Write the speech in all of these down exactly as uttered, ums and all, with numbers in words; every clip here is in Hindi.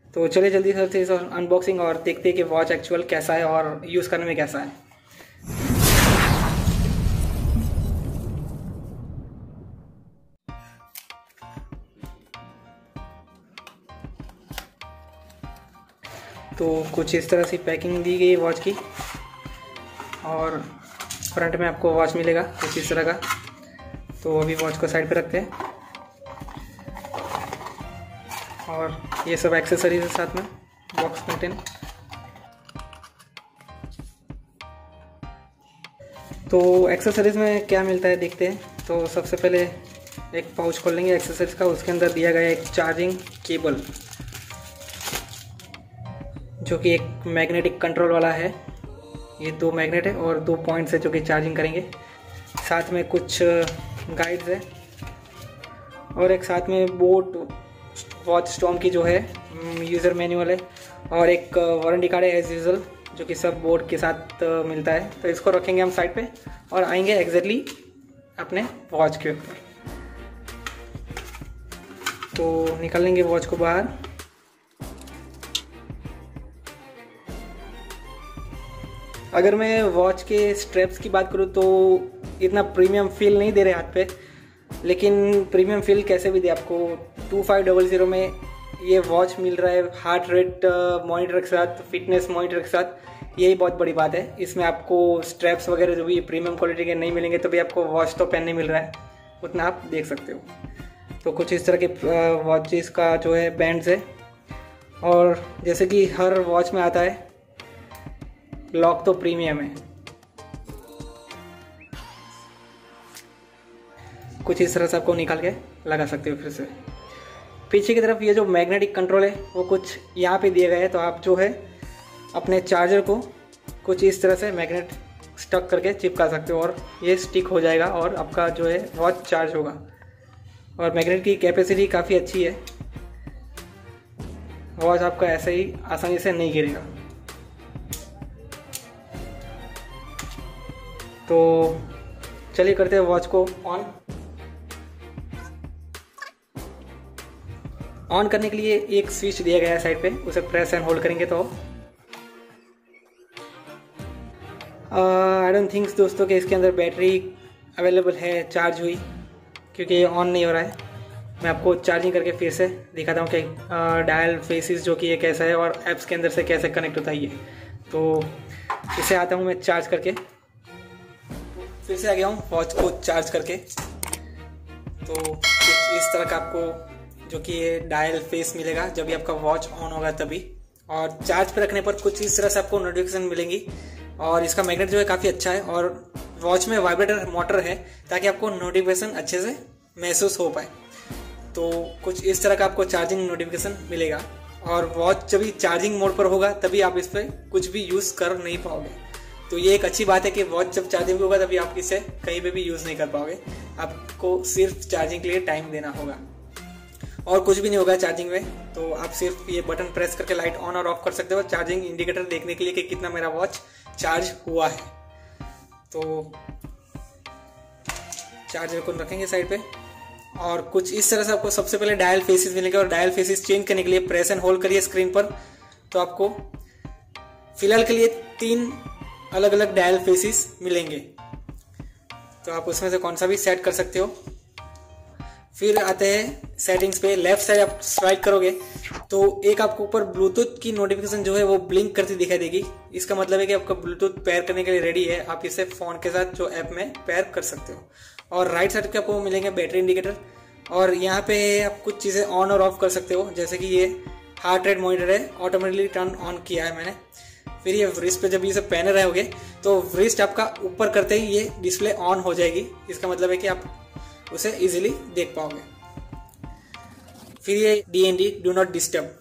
तो चलिए जल्दी से इस अनबॉक्सिंग और देखते हैं कि वॉच एक्चुअल कैसा है और यूज़ करने में कैसा है। तो कुछ इस तरह से पैकिंग दी गई है वॉच की, और फ्रंट में आपको वॉच मिलेगा कुछ इस तरह का। तो अभी वॉच को साइड पे रखते हैं, और ये सब एक्सेसरीज है साथ में बॉक्स कंटेन। तो एक्सेसरीज में क्या मिलता है देखते हैं। तो सबसे पहले एक पाउच खोल लेंगे एक्सेसरीज का, उसके अंदर दिया गया एक चार्जिंग केबल जो कि एक मैग्नेटिक कंट्रोल वाला है। ये दो मैग्नेट है और दो पॉइंट्स है जो कि चार्जिंग करेंगे। साथ में कुछ गाइड्स है और एक साथ में बोट वॉच स्टॉर्म की जो है यूज़र मैनुअल है, और एक वारंटी कार्ड है एज यूजुअल जो कि सब बोर्ड के साथ मिलता है। तो इसको रखेंगे हम साइड पे और आएंगे एग्जैक्टली अपने वॉच के ऊपर। तो निकालेंगे वॉच को बाहर। अगर मैं वॉच के स्ट्रैप्स की बात करूँ तो इतना प्रीमियम फील नहीं दे रहे हाथ पे, लेकिन प्रीमियम फील कैसे भी दे आपको। टू फाइव डबल ज़ीरो में ये वॉच मिल रहा है हार्ट रेट मॉनिटर के साथ, फिटनेस मॉनिटर के साथ। यही बहुत बड़ी बात है। इसमें आपको स्ट्रैप्स वगैरह जो भी प्रीमियम क्वालिटी के नहीं मिलेंगे, तो भी आपको वॉच तो पहनने मिल रहा है, उतना आप देख सकते हो। तो कुछ इस तरह के वॉचेस का जो है बैंड्स है, और जैसे कि हर वॉच में आता है लॉक तो प्रीमियम है। कुछ इस तरह से आपको निकाल के लगा सकते हो। फिर से पीछे की तरफ ये जो मैग्नेटिक कंट्रोल है वो कुछ यहाँ पे दिए गए हैं। तो आप जो है अपने चार्जर को कुछ इस तरह से मैग्नेट स्टक करके चिपका सकते हो, और ये स्टिक हो जाएगा और आपका जो है वॉच चार्ज होगा। और मैग्नेट की कैपेसिटी काफ़ी अच्छी है, वॉच आपका ऐसे ही आसानी से नहीं गिरेगा। तो चलिए करते हैं वॉच को ऑन। ऑन करने के लिए एक स्विच दिया गया है साइड पे, उसे प्रेस एंड होल्ड करेंगे तो आई डोंट थिंक दोस्तों कि इसके अंदर बैटरी अवेलेबल है चार्ज हुई, क्योंकि ये ऑन नहीं हो रहा है। मैं आपको चार्जिंग करके फिर से दिखाता हूँ कि डायल फेसिस जो कि ये कैसा है और ऐप्स के अंदर से कैसे कनेक्ट होता है ये। तो इसे आता हूँ मैं चार्ज करके, फिर से आ गया हूँ वॉच को चार्ज करके। तो कुछ इस तरह का आपको जो कि ये डायल फेस मिलेगा जब भी आपका वॉच ऑन होगा तभी, और चार्ज पे रखने पर कुछ इस तरह से आपको नोटिफिकेशन मिलेंगी। और इसका मैग्नेट जो है काफ़ी अच्छा है, और वॉच में वाइब्रेटर मोटर है ताकि आपको नोटिफिकेशन अच्छे से महसूस हो पाए। तो कुछ इस तरह का आपको चार्जिंग नोटिफिकेशन मिलेगा, और वॉच जब भी चार्जिंग मोड पर होगा तभी आप इस पर कुछ भी यूज़ कर नहीं पाओगे। तो ये एक अच्छी बात है कि वॉच जब चार्जिंग पे होगा तभी आप इसे कहीं पे भी यूज़ नहीं कर पाओगे। आपको सिर्फ चार्जिंग के लिए टाइम देना होगा और कुछ भी नहीं होगा चार्जिंग में। तो आप सिर्फ ये बटन प्रेस करके लाइट ऑन और ऑफ कर सकते हो, चार्जिंग इंडिकेटर देखने के लिए कि कितना मेरा वॉच चार्ज हुआ है। तो चार्जर को रखेंगे साइड पे, और कुछ इस तरह से आपको सबसे पहले डायल फेसिस मिलेंगे, और डायल फेसिस चेंज करने के लिए प्रेस एंड होल्ड करिए स्क्रीन पर। तो आपको फिलहाल के लिए तीन अलग अलग डायल फेसिस मिलेंगे, तो आप उसमें से कौन सा भी सेट कर सकते हो। फिर आते हैं सेटिंग्स पे, लेफ्ट साइड आप स्वाइप करोगे तो एक आपको ऊपर ब्लूटूथ की नोटिफिकेशन जो है वो ब्लिंक करती दिखाई देगी। इसका मतलब है कि आपका ब्लूटूथ पेयर करने के लिए रेडी है, आप इसे फोन के साथ जो ऐप में पेयर कर सकते हो। और राइट साइड पे आपको मिलेंगे बैटरी इंडिकेटर, और यहाँ पे आप कुछ चीज़ें ऑन और ऑफ कर सकते हो, जैसे कि ये हार्ट रेट मॉनिटर है, ऑटोमेटिकली टर्न ऑन किया है मैंने। फिर ये व्रिस्ट पे जब ये सब पहने रहोगे तो व्रिस्ट आपका ऊपर करते ही ये डिस्प्ले ऑन हो जाएगी। इसका मतलब है कि आप उसे इजीली देख पाओगे। फिर ये D N D do not disturb,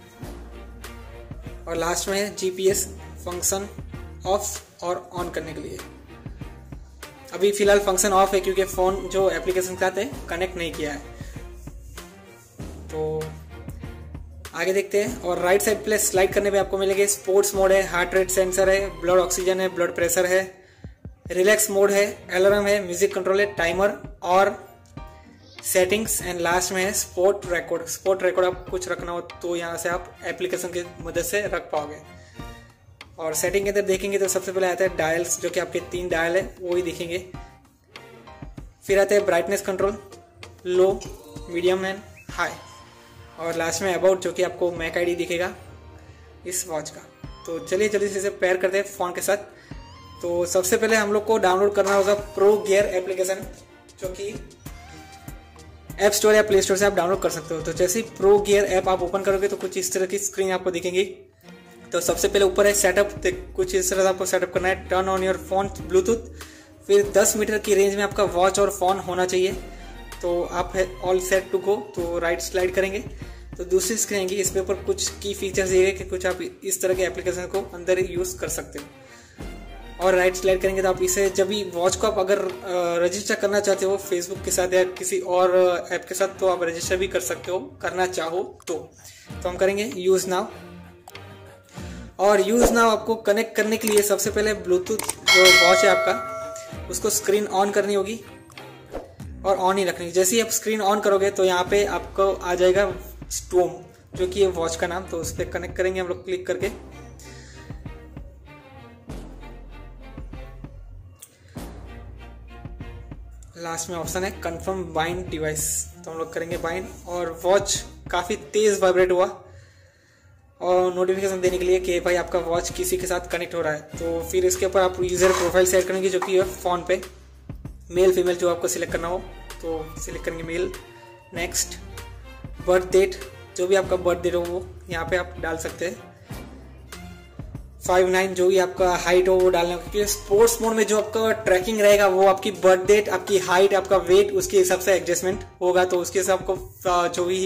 और लास्ट में है G P S function off और ऑन करने के लिए। अभी फिलहाल फंक्शन ऑफ है क्योंकि फोन जो एप्लीकेशन के साथ है कनेक्ट नहीं किया है। तो आगे देखते हैं। और राइट साइड पे स्लाइड करने पे आपको मिलेंगे स्पोर्ट्स मोड है, हार्ट रेट सेंसर है, ब्लड ऑक्सीजन है, ब्लड प्रेशर है, रिलैक्स मोड है, अलार्म है, म्यूजिक कंट्रोल है, टाइमर और सेटिंग्स एंड लास्ट में है स्पोर्ट रिकॉर्ड। स्पोर्ट रिकॉर्ड आप कुछ रखना हो तो यहाँ से आप एप्लीकेशन की मदद से रख पाओगे। और सेटिंग के अंदर देखेंगे तो सबसे पहले आता है डायल्स, जो कि आपके तीन डायल है वो ही दिखेंगे। फिर आता है brightness control, low, medium and high. और लास्ट में अबाउट, जो कि आपको मैक आईडी दिखेगा इस वॉच का। तो चलिए जल्दी से इसे पेयर करते हैं फ़ोन के साथ। तो सबसे पहले हम लोग को डाउनलोड करना होगा प्रो गियर एप्लीकेशन, जो कि ऐप स्टोर या प्ले स्टोर से आप डाउनलोड कर सकते हो। तो जैसे ही प्रो गियर ऐप आप ओपन करोगे तो कुछ इस तरह की स्क्रीन आपको दिखेंगी। तो सबसे पहले ऊपर है सेटअप, तो कुछ इस तरह से आपको सेटअप करना है। Turn on your phone bluetooth, फिर दस मीटर की रेंज में आपका वॉच और फोन होना चाहिए। तो आप है ऑल सेट टू गो, तो राइट स्लाइड करेंगे तो दूसरी स्क्रीन आएंगी। इस पे ऊपर कुछ की फीचर्स दिए गए कि कुछ आप इस तरह के एप्लीकेशन को अंदर ही यूज़ कर सकते हो। और राइट स्लाइड करेंगे तो आप इसे जब भी वॉच को आप अगर रजिस्टर करना चाहते हो फेसबुक के साथ या किसी और ऐप के साथ, तो आप रजिस्टर भी कर सकते हो करना चाहो तो। तो हम करेंगे यूज़ नाउ। और यूज़ नाउ आपको कनेक्ट करने के लिए सबसे पहले ब्लूटूथ जो वॉच है आपका उसको स्क्रीन ऑन करनी होगी और ऑन ही रखनी। जैसे ही आप स्क्रीन ऑन करोगे तो यहाँ पे आपको आ जाएगा स्टोम, जो कि है वॉच का नाम। तो उस पर कनेक्ट करेंगे हम लोग क्लिक करके। लास्ट में ऑप्शन है कंफर्म बाइंड डिवाइस, तो हम लोग करेंगे बाइंड। और वॉच काफ़ी तेज़ वाइब्रेट हुआ और नोटिफिकेशन देने के लिए कि भाई आपका वॉच किसी के साथ कनेक्ट हो रहा है। तो फिर इसके ऊपर आप यूज़र प्रोफाइल सेट करेंगे, जो कि है फ़ोन पे मेल फीमेल जो आपको सिलेक्ट करना हो तो सिलेक्ट करेंगे मेल। नेक्स्ट, बर्थ डेट, जो भी आपका बर्थ डेट हो वो यहाँ पे आप डाल सकते हैं। फाइव नाइन जो भी आपका हाइट हो वो डालना, क्योंकि स्पोर्ट्स मोड में जो आपका ट्रैकिंग रहेगा वो आपकी बर्थ डेट, आपकी हाइट, आपका वेट, उसके हिसाब से एडजस्टमेंट होगा। तो उसके हिसाब को जो भी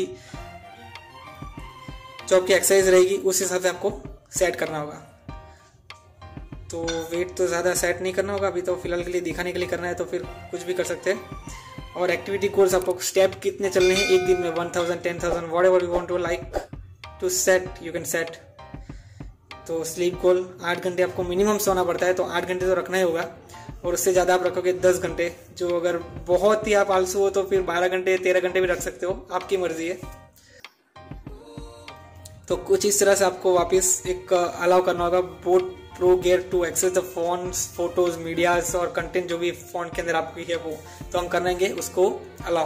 जो आपकी एक्सरसाइज रहेगी उस हिसाब से आपको सेट करना होगा। तो वेट तो ज़्यादा सेट नहीं करना होगा अभी, तो फिलहाल के लिए दिखाने के लिए करना है, तो फिर कुछ भी कर सकते हैं। और एक्टिविटी गोल्स आपको स्टेप कितने चलने हैं एक दिन में, one thousand ten thousand whatever you want to like to set you can set. तो स्लीप गोल, आठ घंटे आपको मिनिमम सोना पड़ता है, तो आठ घंटे तो रखना ही होगा। और उससे ज़्यादा आप रखोगे दस घंटे, जो अगर बहुत ही आप आलसू हो तो फिर बारह घंटे तेरह घंटे भी रख सकते हो, आपकी मर्जी है। तो कुछ इस तरह से आपको वापस एक अलाउ करना होगा Boat pro gear to access the phones, photos, medias और कंटेंट जो भी फोन के अंदर आपकी है वो। तो हम करेंगे उसको अलाउ।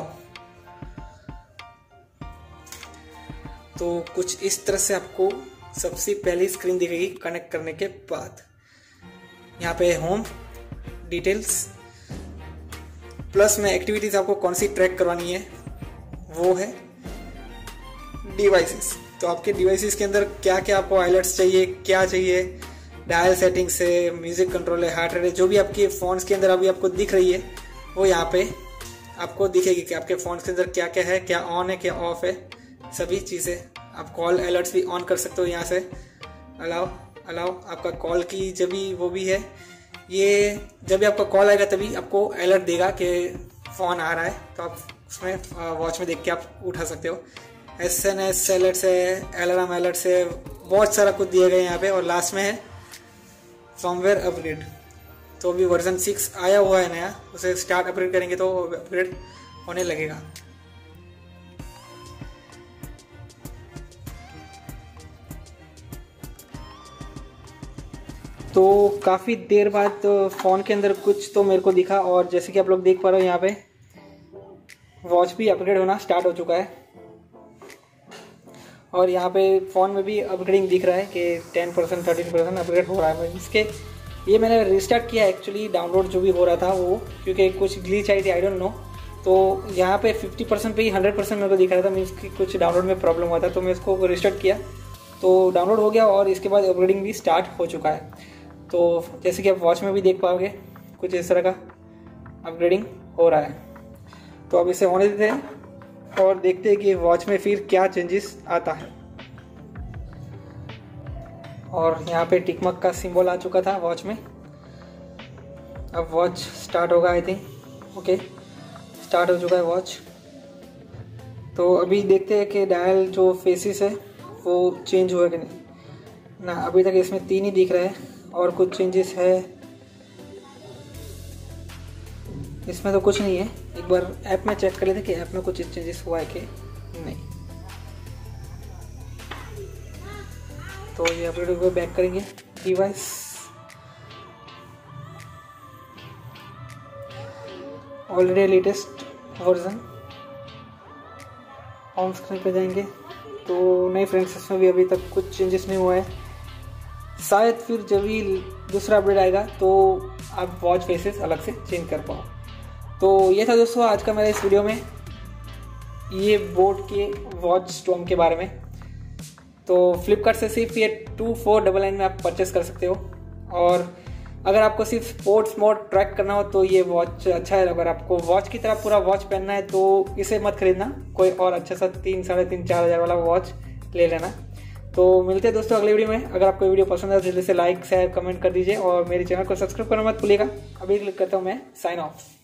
तो कुछ इस तरह से आपको सबसे पहली स्क्रीन दिखेगी कनेक्ट करने के बाद। यहाँ पे होम, डिटेल्स, प्लस में एक्टिविटीज आपको कौन सी ट्रैक करवानी है वो है डिवाइसेस। तो आपके डिवाइसेस के अंदर क्या क्या आपको अलर्ट्स चाहिए, क्या चाहिए, डायल सेटिंग्स है, म्यूजिक कंट्रोल है, हार्ट रेट है, जो भी आपके फ़ोन्स के अंदर अभी आपको दिख रही है वो यहाँ पे आपको दिखेगी कि आपके फ़ोन्स के अंदर क्या क्या है, क्या ऑन है, क्या ऑफ है, सभी चीज़ें। आप कॉल अलर्ट्स भी ऑन कर सकते हो यहाँ से। अलाउ अलाउ आपका कॉल की जब भी वो भी है, ये जब भी आपका कॉल आएगा तभी आपको अलर्ट देगा कि फ़ोन आ रहा है, तो आप उसमें वॉच में देख के आप उठा सकते हो। एस एन एस अलर्ट्स है, अलार्म अलर्ट्स है, बहुत सारा कुछ दिया गया है यहाँ पे। और लास्ट में है फॉर्मवेयर अपग्रेड, तो अभी वर्जन सिक्स आया हुआ है नया, उसे स्टार्ट अपग्रेड करेंगे तो अपग्रेड होने लगेगा। तो काफ़ी देर बाद फ़ोन के अंदर कुछ तो मेरे को दिखा, और जैसे कि आप लोग देख पा रहे हो यहाँ पे वॉच भी अपग्रेड होना स्टार्ट हो चुका है। और यहाँ पे फ़ोन में भी अपग्रेडिंग दिख रहा है कि ten percent thirteen percent upgrade हो रहा है। इसके ये मैंने रिस्टार्ट किया एक्चुअली, डाउनलोड जो भी हो रहा था वो, क्योंकि कुछ ग्लिच आई थी, आई डोंट नो। तो यहाँ पे फिफ्टी परसेंट पे ही हंड्रेड परसेंट मेरे को दिख रहा था, मीन्स कि कुछ डाउनलोड में प्रॉब्लम हुआ था। तो मैं इसको रिस्टार्ट किया तो डाउनलोड हो गया, और इसके बाद अपग्रेडिंग भी स्टार्ट हो चुका है। तो जैसे कि आप वॉच में भी देख पाओगे कुछ इस तरह का अपग्रेडिंग हो रहा है। तो अब इसे होने देते हैं और देखते हैं कि वॉच में फिर क्या चेंजेस आता है। और यहाँ पे टिकमक का सिंबल आ चुका था वॉच में। अब वॉच स्टार्ट होगा, आई थिंक। ओके, स्टार्ट हो चुका है वॉच। तो अभी देखते हैं कि डायल जो फेसिस है वो चेंज हुआ कि नहीं ना। अभी तक इसमें तीन ही दिख रहे हैं, और कुछ चेंजेस है इसमें तो कुछ नहीं है, एक बार ऐप में चेक कर लेते कि ऐप में कुछ चेंजेस हुआ है कि नहीं। तो ये अपडेट को बैक करेंगे device, already latest version, home screen पे जाएंगे तो नहीं फ्रेंड्स, इसमें भी अभी तक कुछ चेंजेस नहीं हुआ है। शायद फिर जब भी दूसरा अपडेट आएगा तो आप वॉच फेसेस अलग से चेंज कर पाओ। तो ये था दोस्तों आज का मेरा इस वीडियो में, ये बोट के वॉच स्टॉर्म के बारे में। तो फ्लिपकार्ट से सिर्फ ये टू फोर डबल नाइन में आप परचेस कर सकते हो, और अगर आपको सिर्फ स्पोर्ट्स मोड ट्रैक करना हो तो ये वॉच अच्छा है। अगर आपको वॉच की तरह पूरा वॉच पहनना है तो इसे मत खरीदना, कोई और अच्छा सा तीन साढ़े तीन चार हज़ार वाला वॉच ले लेना। तो मिलते हैं दोस्तों अगले वीडियो में। अगर आपको वीडियो पसंद है तो जल्दी से लाइक शेयर कमेंट कर दीजिए, और मेरे चैनल को सब्सक्राइब करना मत भूलिएगा। अभी क्लिक करता हूँ मैं साइन ऑफ।